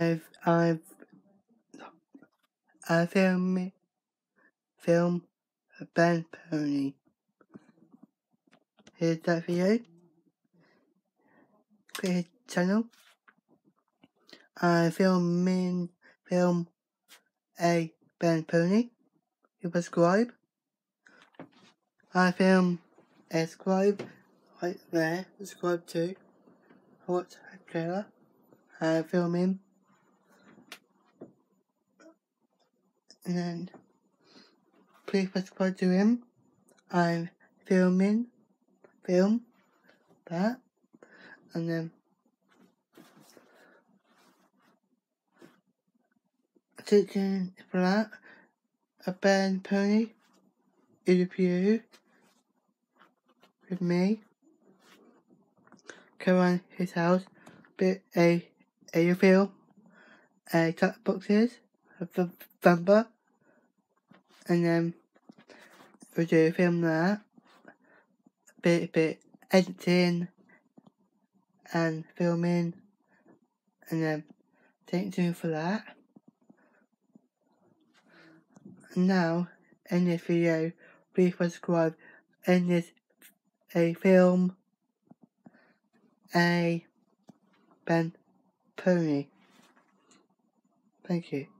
I've I film a band pony. Here's that video. Click his channel. I film a band pony. You subscribe. I film a subscribe right there. Subscribe to watch a trailer. I film him. And then please subscribe to him. I'm film that, and then searching for that, a band pony interview with me, go around his house, bit a film, a cut boxes, a thumper, and then we do film that, a bit editing and filming, and then thank you for that. And now, in this video, please subscribe. In this a film a band pony. Thank you.